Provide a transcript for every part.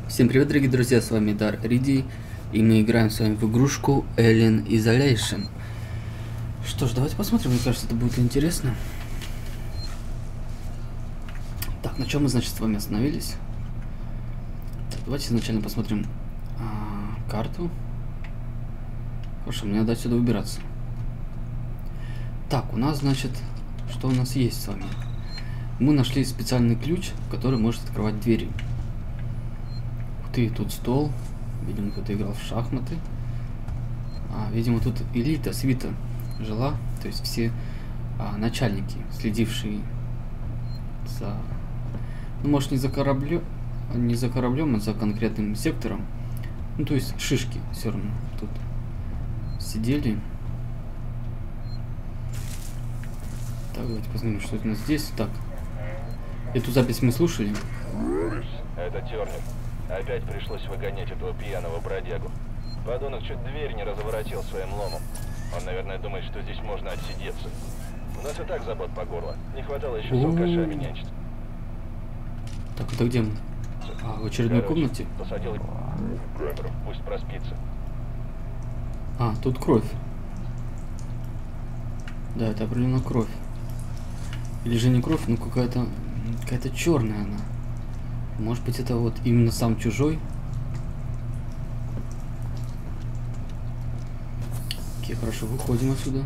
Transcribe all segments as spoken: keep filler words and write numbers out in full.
Всем привет, дорогие друзья, с вами Дар Риди, и мы играем с вами в игрушку Alien Isolation. Что ж, давайте посмотрим, мне кажется, это будет интересно. Так, на чем мы, значит, с вами остановились? Так, давайте изначально посмотрим а, карту. Хорошо, мне надо отсюда выбираться. Так, у нас, значит, что у нас есть с вами? Мы нашли специальный ключ, который может открывать двери. Ты тут стол, видимо, кто-то играл в шахматы. А, видимо, тут элита, свита жила, то есть все а, начальники, следившие за, ну, может, не за кораблем, не за кораблем, а за конкретным сектором. Ну, то есть шишки все равно тут сидели. Так, давайте посмотрим, что это у нас здесь. Так, эту запись мы слушали. Это Тернер. Опять пришлось выгонять этого пьяного бродягу. Подонок чуть дверь не разворотил своим ломом. Он, наверное, думает, что здесь можно отсидеться. У нас и так забот по горло. Не хватало еще с алкашами нянчиться. Так, это где мы? А, в очередной Короче, комнате? Посадил в камеру, пусть проспится. А, тут кровь. Да, это определенно кровь. Или же не кровь, но какая-то какая-то черная она. Может быть, это вот именно сам чужой. Окей, хорошо, выходим отсюда.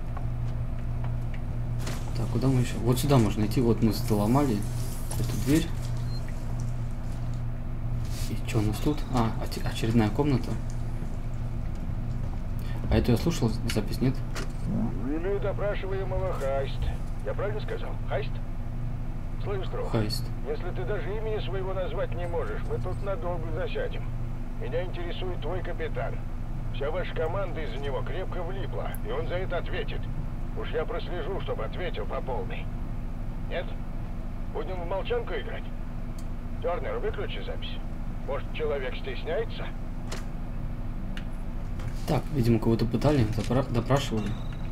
Так, куда мы еще? Вот сюда можно идти. Вот мы заломали эту дверь. И что у нас тут? А, очередная комната. А это я слушал запись, нет? Или допрашиваемого Хайст. Я правильно сказал? Хайст? Слышь, Строк, Хайст. Если ты даже имени своего назвать не можешь, мы тут надолго засядем. Меня интересует твой капитан. Вся ваша команда из-за него крепко влипла, и он за это ответит. Уж я прослежу, чтобы ответил по полной. Нет? Будем в молчанку играть? Тернер, выключи запись. Может, человек стесняется? Так, видимо, кого-то пытали, допра допрашивали.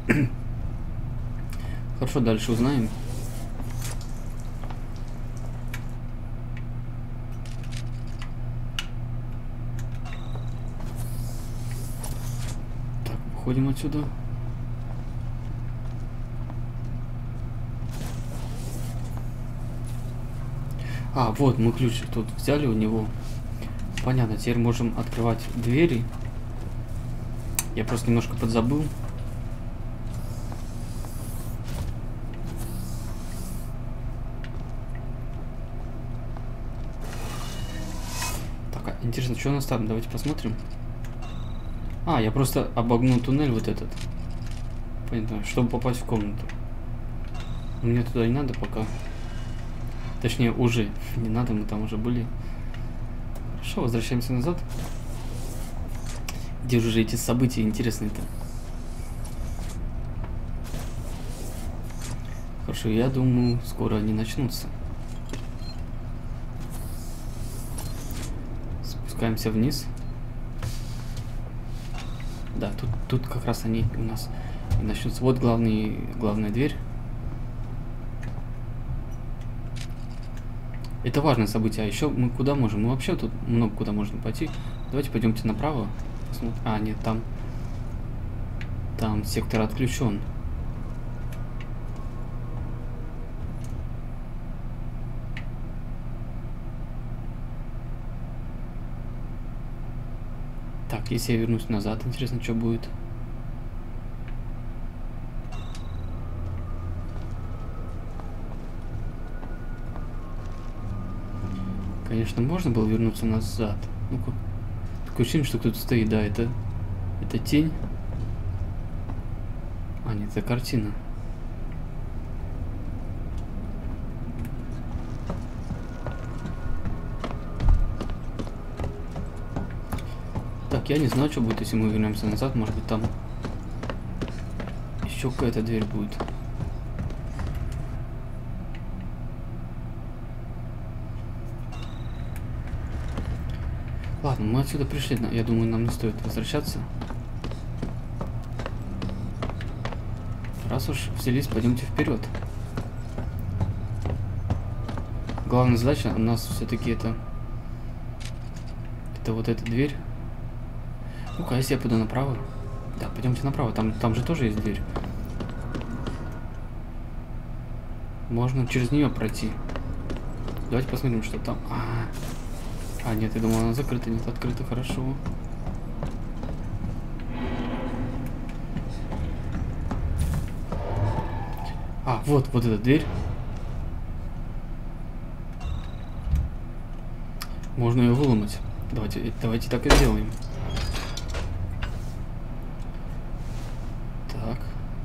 Хорошо, дальше узнаем. Выходим отсюда. А, вот мы ключ тут взяли у него. Понятно, теперь можем открывать двери. Я просто немножко подзабыл. Так, а интересно, что у нас там? Давайте посмотрим. А, я просто обогнул туннель вот этот. Понятно, чтобы попасть в комнату. Мне туда не надо пока. Точнее, уже не надо, мы там уже были. Хорошо, возвращаемся назад. Где же эти события интересные-то? Хорошо, я думаю, скоро они начнутся. Спускаемся вниз. Да, тут, тут как раз они у нас и начнутся. Вот главный, главная дверь. Это важное событие. А еще мы куда можем? Мы вообще тут много куда можно пойти. Давайте пойдемте направо. Посмотрим. А, нет, там... Там сектор отключен. Так, если я вернусь назад, интересно, что будет. Конечно, можно было вернуться назад. Ну-ка. Такое ощущение, что кто-то стоит. Да, это... Это тень. А, нет, это картина. Так, я не знаю, что будет, если мы вернемся назад. Может быть, там еще какая-то дверь будет. Ладно, мы отсюда пришли. Я думаю, нам не стоит возвращаться. Раз уж взялись, пойдемте вперед. Главная задача у нас все-таки это Это вот эта дверь. Ну-ка, если я пойду направо. Да, пойдемте направо. Там, там же тоже есть дверь. Можно через нее пройти. Давайте посмотрим, что там. А, а нет, я думал, она закрыта. Нет, открыта, хорошо. А, вот, вот эта дверь. Можно ее выломать. Давайте, давайте так и сделаем. Так.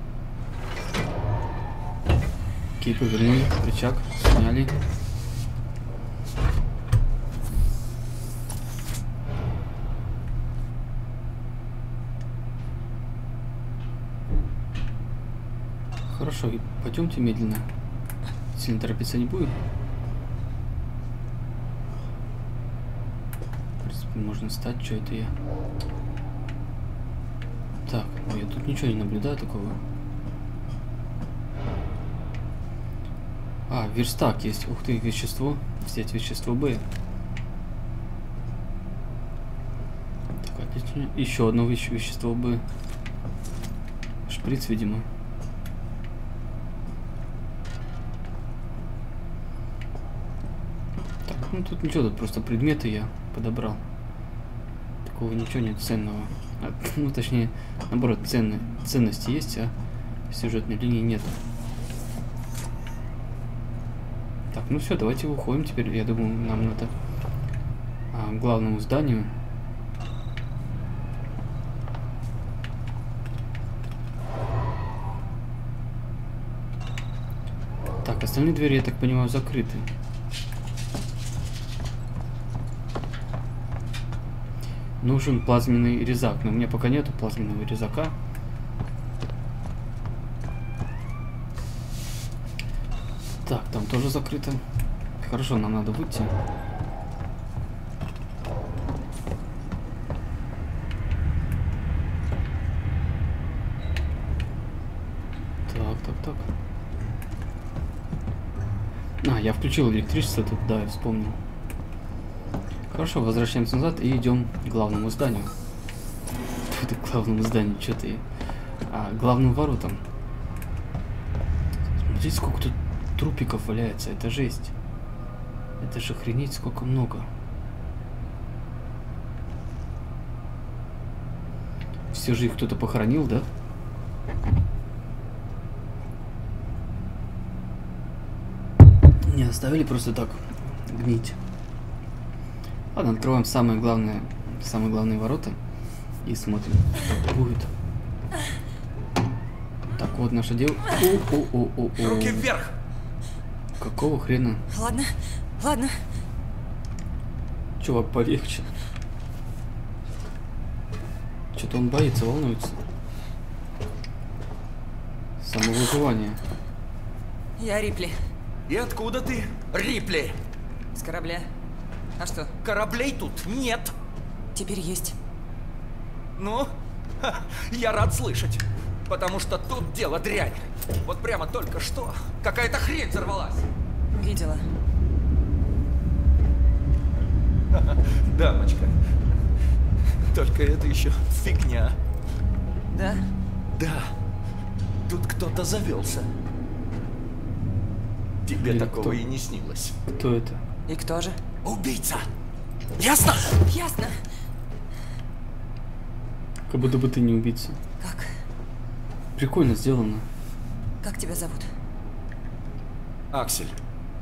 Окей, повернули. Рычаг сняли. Хорошо, пойдемте медленно. Сильно торопиться не будет. В принципе, можно встать. Что это я? Так, ой, я тут ничего не наблюдаю такого. А, верстак есть. Ух ты, вещество. Взять вещество Б. Так, отлично. Еще одно веще вещество Б. Шприц, видимо. Так, ну тут ничего, тут просто предметы я подобрал. Такого ничего нет ценного. А, ну, точнее, наоборот, ценные, ценности есть, а сюжетной линии нет. Так, ну все, давайте выходим теперь. Я думаю, нам надо а, к главному зданию. Так, остальные двери, я так понимаю, закрыты. Нужен плазменный резак, но у меня пока нету плазменного резака. Так, там тоже закрыто. Хорошо, нам надо выйти. Так, так, так. А, я включил электричество тут, да, я вспомнил. Хорошо, возвращаемся назад и идем к главному зданию. Тут к главному зданию, что-то я... А, к главным воротам. Смотрите, сколько тут трупиков валяется, это жесть. Это же охренеть, сколько много. Все же их кто-то похоронил, да? Не оставили просто так гнить. Ладно, открываем самое главное, самые главные ворота и смотрим, что будет. Так, вот наша девушка. Руки вверх! Какого хрена? Ладно, ладно. Чувак, полегче. Что-то он боится, волнуется. Самовыживание. Я Рипли. И откуда ты, Рипли? С корабля. А что? Кораблей тут нет. Теперь есть. Ну, ха, я рад слышать. Потому что тут дело дрянь. Вот прямо только что какая-то хрень взорвалась. Видела. Дамочка. Только это еще фигня. Да? Да. Тут кто-то завелся. Тебе Блин, такого кто? и не снилось. Кто это? И кто же? Убийца. Ясно? Ясно. Как будто бы ты не убийца. Как? Прикольно сделано. Как тебя зовут? Аксель.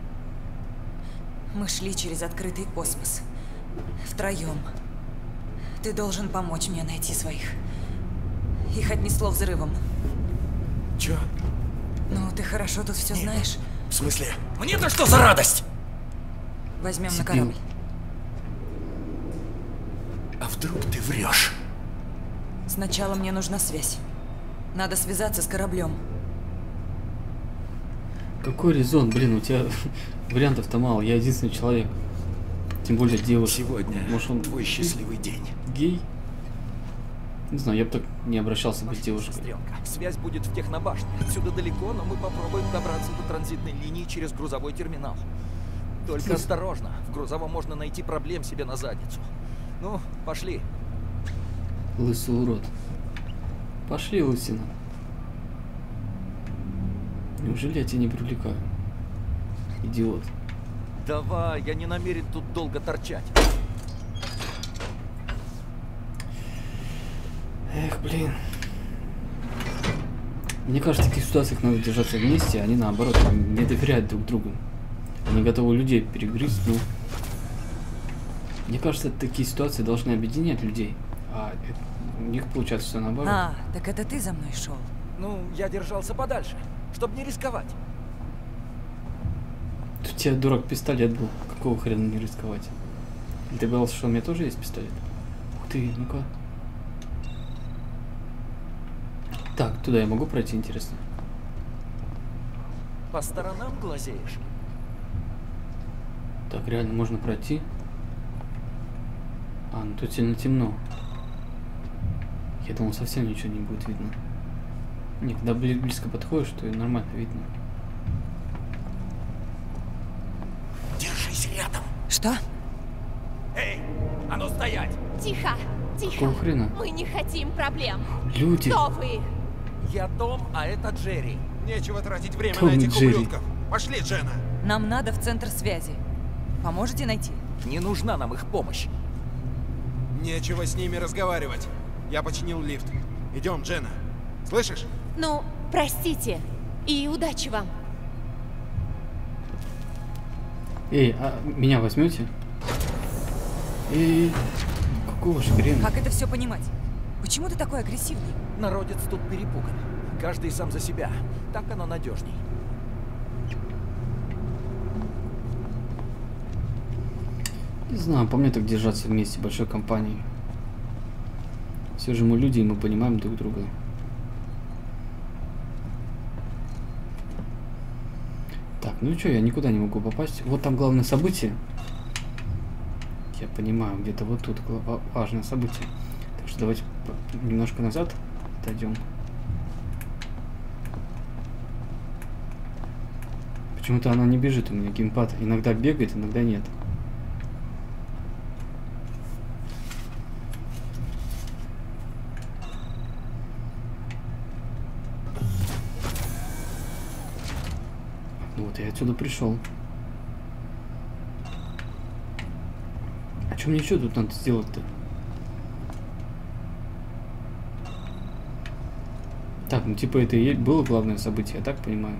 Мы шли через открытый космос. Втроем. Ты должен помочь мне найти своих. Их отнесло взрывом. Чё? Ну, ты хорошо тут все знаешь. В смысле? Мне-то что за радость? Возьмем на Сидел. корабль. А вдруг ты врешь? Сначала мне нужна связь. Надо связаться с кораблем. Какой резон? Блин, у тебя вариантов-то мало. Я единственный человек. Тем более девушка. Сегодня Может, он твой счастливый день. гей? Не знаю, я бы так не обращался бы с девушкой. Сестренка, связь будет в технобашне. Отсюда далеко, но мы попробуем добраться до транзитной линии через грузовой терминал. Только осторожно, в грузовом можно найти проблем себе на задницу. Ну, пошли. Лысый урод. Пошли, лысина. Неужели я тебя не привлекаю? Идиот. Давай, я не намерен тут долго торчать. Эх, блин. Мне кажется, в таких ситуациях надо держаться вместе, а они наоборот не доверяют друг другу. Они готовы людей перегрызть, ну... Мне кажется, такие ситуации должны объединять людей. А это, у них получается все наоборот. А, так это ты за мной шел? Ну, я держался подальше, чтобы не рисковать. У тебя, дурак, пистолет был. Какого хрена не рисковать? Или ты боялся, что у меня тоже есть пистолет? Ух ты, ну-ка. Так, туда я могу пройти, интересно? По сторонам глазеешь? Так, реально можно пройти. А, ну тут сильно темно. Я думал, совсем ничего не будет видно. Не, когда близко подходишь, то и нормально видно. Держись рядом. Что? Эй, а ну стоять! Тихо, тихо. Какого хрена? Мы не хотим проблем. Люди! Кто вы? Я Том, а это Джерри. Нечего тратить время Том на этих Джерри. ублюдков. Пошли, Дженна. Нам надо в центр связи. Поможете найти? Не нужна нам их помощь. Нечего с ними разговаривать. Я починил лифт. Идем, Дженна. Слышишь? Ну, простите. И удачи вам. Эй, а меня возьмете? Эй, какого же хрена? Как это все понимать? Почему ты такой агрессивный? Народец тут перепуган. Каждый сам за себя. Так оно надежней. Не знаю, по мне так держаться вместе, большой компанией. Все же мы люди, и мы понимаем друг друга. Так, ну что, я никуда не могу попасть. Вот там главное событие. Я понимаю, где-то вот тут важное событие. Так что давайте немножко назад отойдем. Почему-то она не бежит у меня, геймпад иногда бегает, иногда нет. Вот я отсюда пришел. А что мне еще тут надо сделать-то? Так, ну типа это и было главное событие, я так понимаю.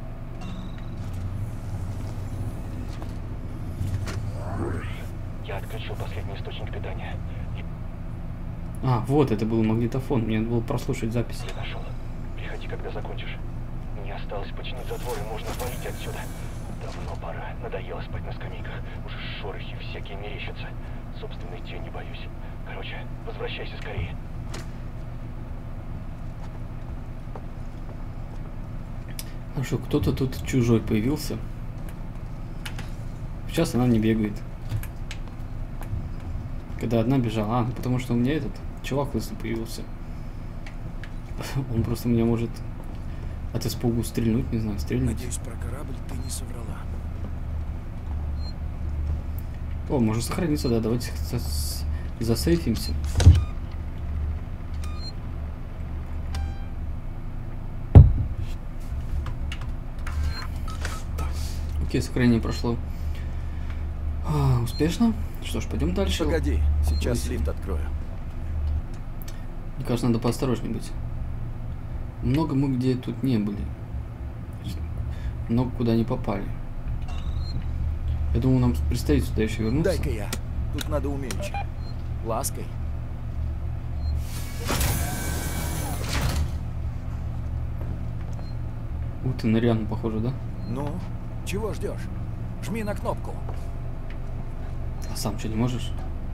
Я отключил последний источник питания. А, вот это был магнитофон, мне надо было прослушать запись. Я нашел. Приходи, когда закончишь. Мне осталось починить затвор, и можно валить отсюда. Давно пора. Надоело спать на скамейках. Уже шорохи всякие мерещатся. Собственной тени боюсь. Короче, возвращайся скорее. А что, кто-то тут чужой появился. Сейчас она не бегает. Когда одна бежала, а, ну потому что у меня этот чувак лысый появился. Он просто меня может от испугу стрельнуть, не знаю, стрельнуть. Надеюсь, про корабль ты не соврала. О, можно сохраниться, да, давайте засейфимся. Окей, сохранение прошло. А, успешно. Что ж, пойдем дальше. Погоди, сейчас Ой. лифт открою. Мне кажется, надо поосторожнее быть. Много мы где тут не были. Много куда не попали. Я думаю, нам предстоит сюда еще вернуться. Дай-ка я. Тут надо умеючи. Лаской. Ух ты, на Риану похоже, да? Ну, чего ждешь? Жми на кнопку. А сам что, не можешь?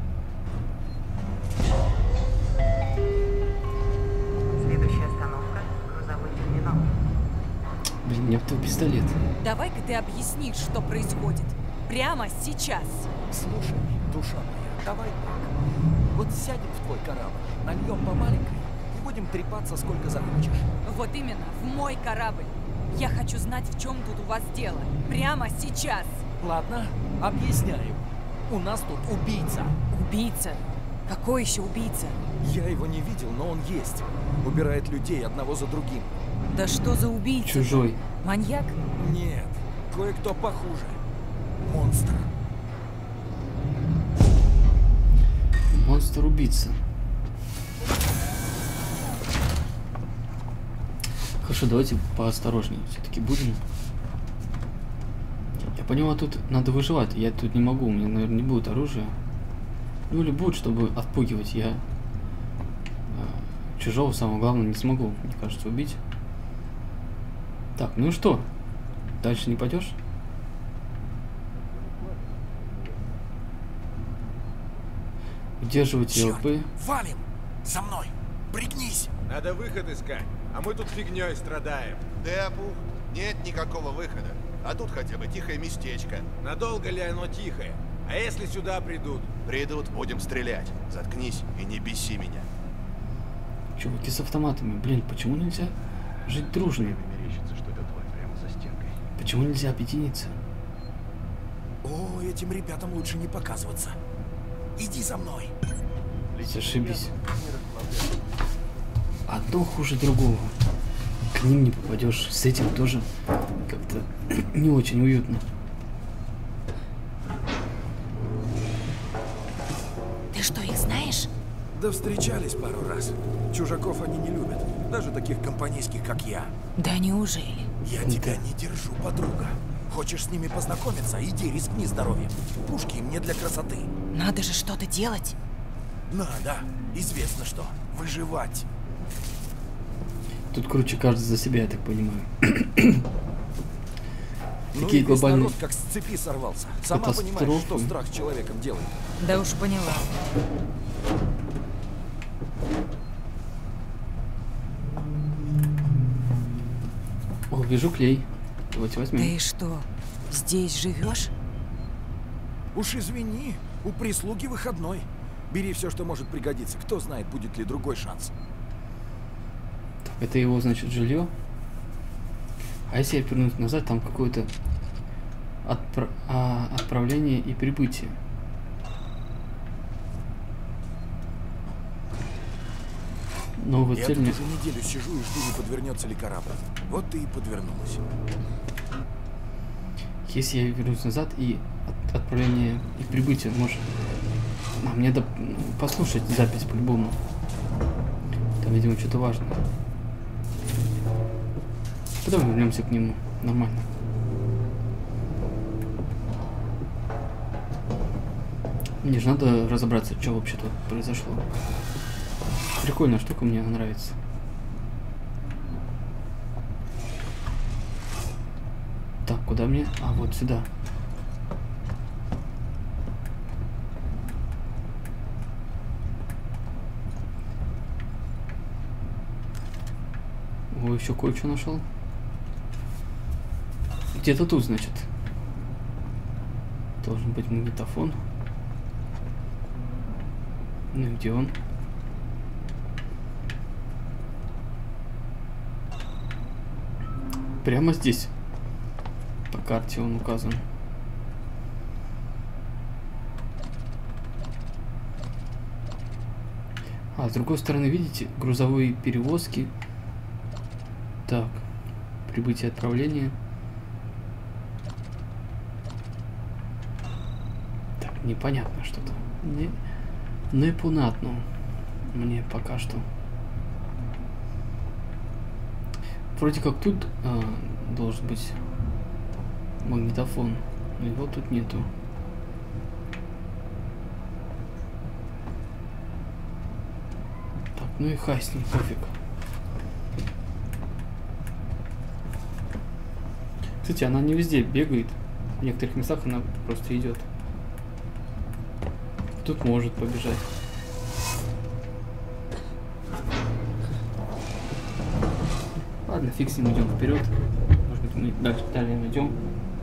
Следующая остановка – грузовой терминал. Блин, у меня тут пистолет. Давай-ка ты объяснишь, что происходит. Прямо сейчас. Слушай, душа моя, давай так. Вот сядем в твой корабль, нальем по маленькой и будем трепаться сколько захочешь. Вот именно, в мой корабль. Я хочу знать, в чем тут у вас дело. Прямо сейчас. Ладно, объясняю. У нас тут убийца. Убийца? Какой еще убийца? Я его не видел, но он есть. Убирает людей одного за другим. Да что за убийца? Чужой. Маньяк? Нет, кое-кто похуже. Монстр. Монстр-убийца. Хорошо, давайте поосторожнее все-таки будем. Я понимаю, тут надо выживать. Я тут не могу, у меня, наверное, не будет оружия. Ну или будет, чтобы отпугивать. Я э, чужого, самое главное, не смогу, мне кажется, убить. Так, ну и что? Дальше не пойдешь? Удерживайте ЛП. Валим! За мной! Пригнись! Надо выход искать, а мы тут фигней страдаем. Да, Пух, нет никакого выхода. А тут хотя бы тихое местечко. Надолго ли оно тихое? А если сюда придут? Придут, будем стрелять. Заткнись и не беси меня. Чуваки с автоматами. Блин, почему нельзя жить дружно? Мерещится, что это тварь прямо за стенкой. Почему нельзя объединиться? О, этим ребятам лучше не показываться. Иди за мной. Зашибись. Одно хуже другого. К ним не попадешь. С этим тоже как-то не очень уютно. Ты что, их знаешь? Да встречались пару раз. Чужаков они не любят. Даже таких компанейских, как я. Да неужели? Я тебя не держу, подруга. Хочешь с ними познакомиться? Иди, рискни здоровьем. Пушки им не для красоты. Надо же что-то делать. Надо. Известно что. Выживать. Тут круче каждый за себя, я так понимаю. Ну Такие и весь глобальные народ как с цепи сорвался. Сама понимаешь, что страх с человеком делает. Да уж поняла. О, вижу клей. Давайте возьмем. Ты что, здесь живешь? Уж извини, у прислуги выходной. Бери все, что может пригодиться. Кто знает, будет ли другой шанс. Это его, значит, жилье. А если я вернусь назад, там какое-то отпра а, отправление и прибытие. Новая Я цель. тут Не... уже неделю сижу и жду, не подвернется ли корабль. Вот ты и подвернулась. Если я вернусь назад и от отправление и прибытие, может... А, мне надо послушать запись по-любому. Там, видимо, что-то важное. Потом вернемся к нему. Нормально. Мне же надо разобраться, что вообще тут произошло. Прикольная штука, мне нравится. Так, куда мне? А, вот сюда. О, еще кое-что нашел. Где-то тут, значит. Должен быть магнитофон. Ну и где он? Прямо здесь. По карте он указан. А с другой стороны, видите, грузовые перевозки. Так, прибытие, отправление. Так, непонятно что-то. Не, непонятно мне пока что. Вроде как тут а, должен быть магнитофон, но его тут нету. Так, ну и хай с ним, пофиг. Кстати, она не везде бегает. В некоторых местах она просто идет. Тут может побежать. Ладно, фиг с ним, идем вперед. Может быть, мы дальше далее найдем.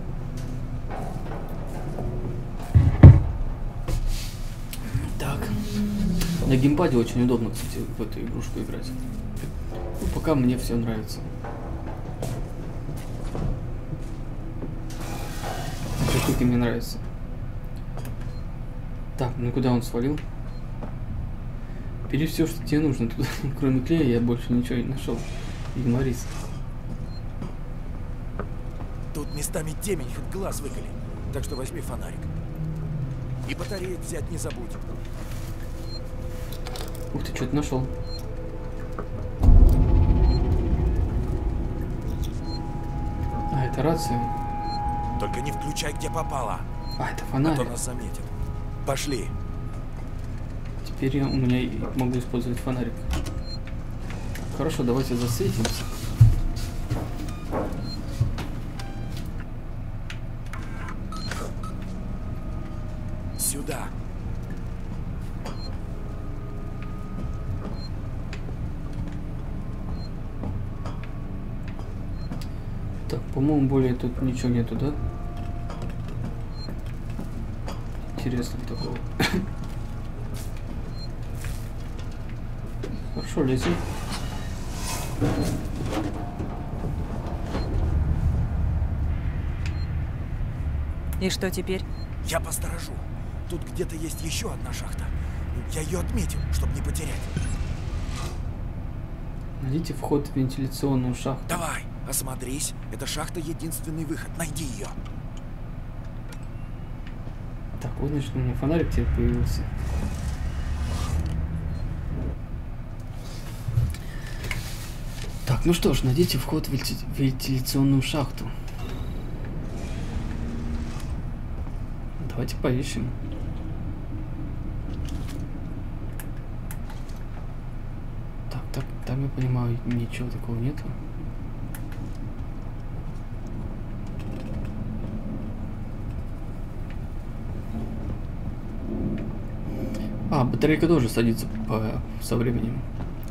Так. На геймпаде очень удобно, кстати, в эту игрушку играть. Ну, пока мне все нравится. Эти штуки мне нравятся. Так, ну куда он свалил? Бери все, что тебе нужно. Тут, кроме клея, я больше ничего не нашел. Видимо, рис. Тут местами темень, хоть глаз выколи. Так что возьми фонарик. И батареек взять не забудь. Ух ты, что-то нашел. А, это рация. Только не включай, где попало. А, это А фонарик. то нас заметит. Пошли. Теперь я, у меня и могу использовать фонарик. Хорошо, давайте засветимся. Сюда. Так, по-моему, более тут ничего нету, да? Интересно такого. Хорошо, лезем. И что теперь? Я посторожу. Тут где-то есть еще одна шахта. Я ее отметил, чтобы не потерять. Найдите вход в вентиляционную шахту. Давай, осмотрись. Эта шахта единственный выход. Найди ее. Так, вот, значит, у меня фонарик теперь появился. Так, ну что ж, найдите вход в венти- вентиляционную шахту. Давайте поищем. Так, так, там я понимаю, ничего такого нету. А, батарейка тоже садится по, со временем.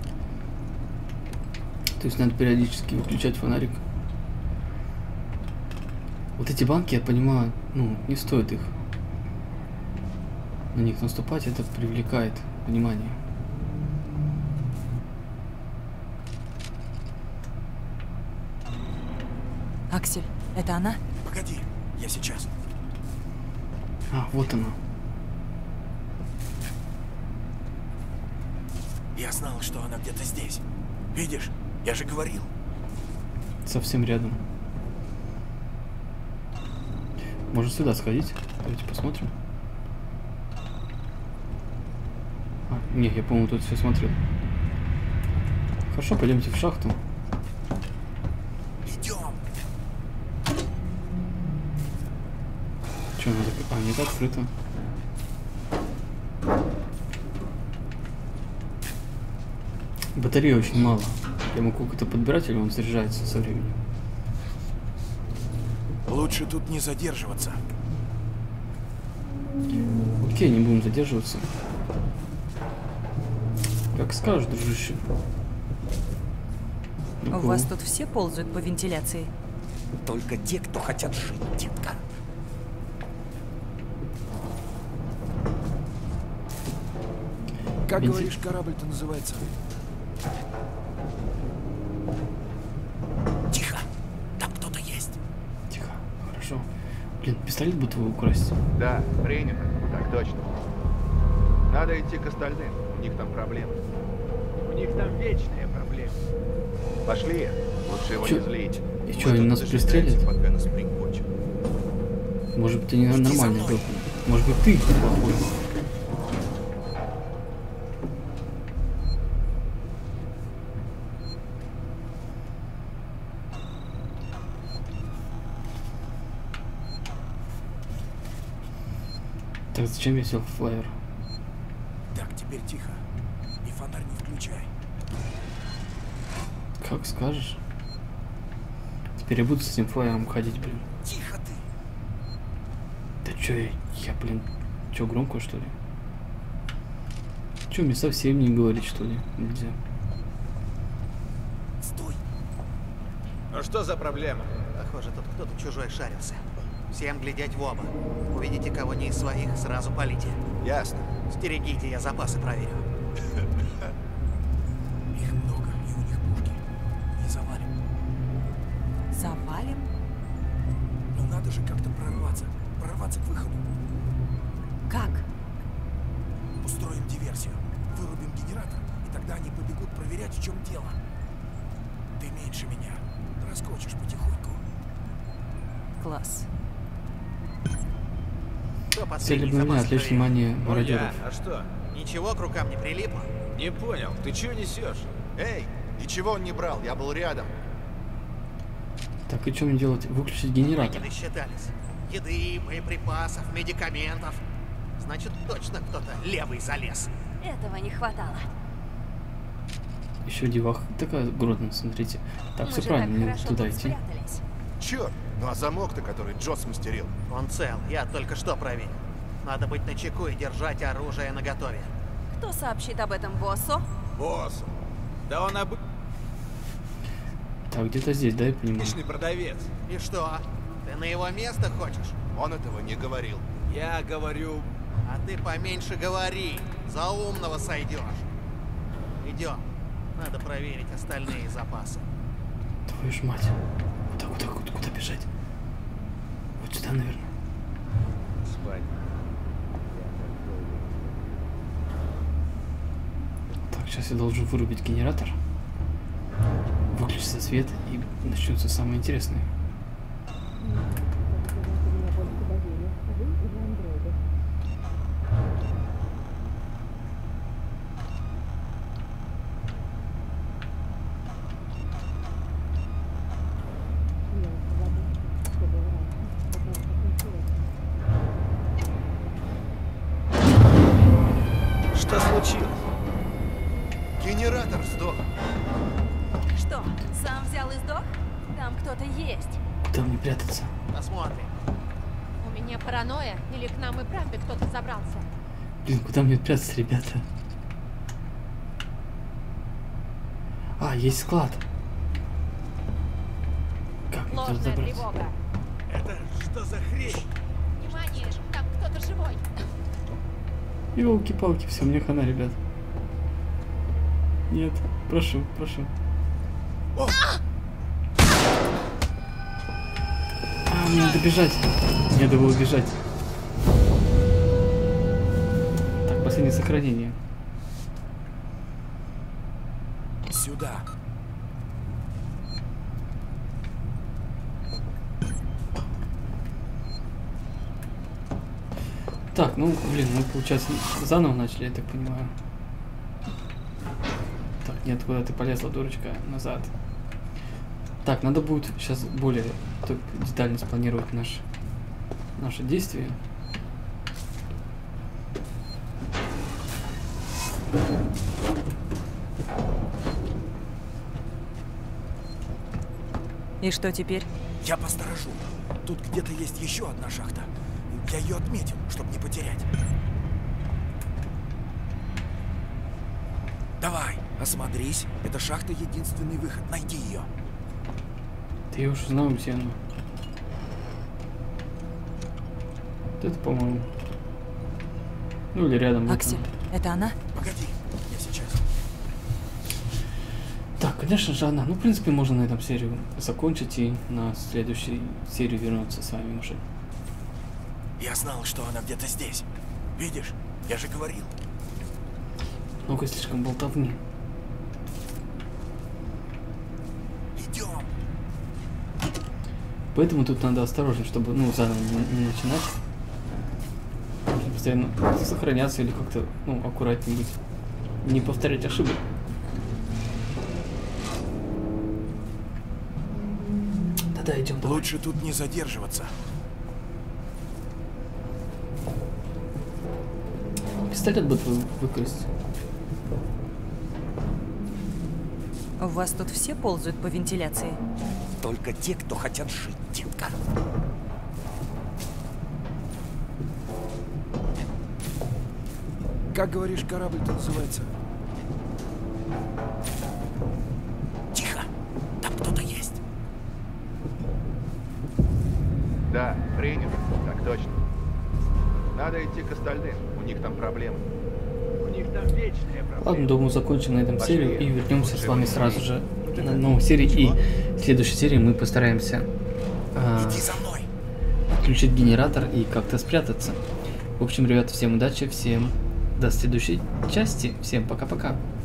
То есть надо периодически выключать фонарик. Вот эти банки, я понимаю, ну, не стоит их. На них наступать, это привлекает внимание. Аксель, это она? Погоди, я сейчас. А, вот она. Я знал, что она где-то здесь. Видишь? Я же говорил. Совсем рядом. Можно сюда сходить. Давайте посмотрим. А, нет, я, по-моему, тут все смотрел. Хорошо, пойдемте в шахту. Идем. Че, она так... А, нет, открыто. Батареи очень мало. Я могу какой-то подбирать, или он заряжается со временем. Лучше тут не задерживаться. Окей, не будем задерживаться. Как скажешь, дружище. У вас тут все ползают по вентиляции? Только те, кто хотят жить, детка. Как Венти- говоришь, корабль-то называется? Тихо! Там кто-то есть. Тихо, хорошо. Блин, пистолет бы твой украсть. Да, принято. Так точно. Надо идти к остальным. У них там проблемы. У них там вечные проблемы. Пошли. Лучше его Чё? не злить. И Мы чё, они тут нас дожидаемся, пристрелят? пока нас прикончат. Может быть, ты не Иди за нормальный мной. был. Может быть, ты плохой. Так зачем я сел в флайер? Так, теперь тихо. И фонарь не включай. Как скажешь. Теперь я буду с этим флайером ходить, блин. Тихо ты! Да чё я, я, блин, чё, громко, что ли? Чё, мне совсем не говорить, что ли? Нельзя. Стой! Ну что за проблема? Похоже, тут кто-то чужой шарился. Всем глядеть в оба. Увидите кого не из своих, сразу палите. Ясно. Стерегите, я запасы проверю. Их много, и у них пушки. Не завалим. Завалим? Ну надо же как-то прорваться. Прорваться к выходу. Как? Устроим диверсию. Вырубим генератор, и тогда они побегут проверять, в чем дело. Ты меньше меня. Проскочишь потихоньку. Класс. Цель обновления, отвлечь внимание мародеров. А что? Ничего к рукам не прилипло? Не понял, ты чё несешь? Эй, ничего он не брал, я был рядом. Так, и что мне делать? Выключить генератор. Мы не досчитались. Еды, боеприпасов, медикаментов. Значит, точно кто-то левый залез. Этого не хватало. Еще деваха такая грозная, смотрите. Так, все правильно, мне туда идти. Черт, ну а замок-то, который Джо смастерил? Он цел, я только что проверил. Надо быть начеку и держать оружие наготове. Кто сообщит об этом боссу? Боссу. Да он об... Так, где-то здесь, да, я понимаю. Обычный продавец. И что? Ты на его место хочешь? Он этого не говорил. Я говорю... А ты поменьше говори. За умного сойдешь. Идем. Надо проверить остальные запасы. Твою ж мать. Куда, куда, куда, куда бежать? Вот сюда, наверное. Спать. Так, сейчас я должен вырубить генератор. Выключится свет и начнется самое интересное. Что случилось? Генератор сдох. Что, сам взял и сдох? Там кто-то есть. Куда мне прятаться? Посмотрим. У меня паранойя, или к нам и правда кто-то забрался? Блин, куда мне прятаться, ребята? А, есть склад. Как мне туда Ложная забраться? тревога. Это что за хрень? Внимание, там кто-то живой. Ёлки-палки, все, мне хана, ребят. Нет, прошу, прошу. О! А, мне надо бежать. Мне надо было бежать. Так, последнее сохранение. Сюда. Так, ну, блин, мы, получается, заново начали, я так понимаю. Так, нет, куда ты полезла, дурочка? Назад. Так, надо будет сейчас более детально спланировать наш, наши действия. И что теперь? Я посторожу. Тут где-то есть еще одна шахта. Я ее отметил, чтобы не потерять. Давай, осмотрись. Эта шахта единственный выход. Найди ее. Да я уже знаю, где она. Вот это, по-моему. Ну или рядом. Аксель, это она? Погоди, я сейчас. Так, конечно же она. Ну, в принципе, можно на этом серию закончить и на следующей серии вернуться с вами уже. Я знал, что она где-то здесь. Видишь? Я же говорил. Много слишком болтовни. Идем. Поэтому тут надо осторожно, чтобы, ну, заново не, не начинать. Нужно постоянно сохраняться или как-то, ну, аккуратнее быть. Не повторять ошибок. Да-да, идем. Лучше тут не задерживаться. Пистолет бы твой выкрасть. У вас тут все ползают по вентиляции? Только те, кто хотят жить, детка. Как говоришь, корабль-то называется? Тихо! Там кто-то есть. Да, принято. Так точно. Надо идти к остальным. У них там проблемы. У них там вечная проблема. Ладно, думаю, закончим на этом серию и вернемся с вами сразу же на новой серии. И в следующей серии мы постараемся э, Иди за мной. включить генератор и как-то спрятаться. В общем, ребята, всем удачи, всем До следующей части. Всем пока-пока.